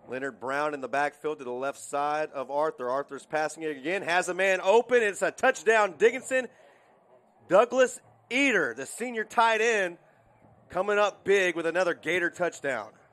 Leonard Brown in the backfield to the left side of Arthur. Arthur's passing it again. Has a man open. It's a touchdown, Dickinson. Douglas Eater, the senior tight end, coming up big with another Gator touchdown.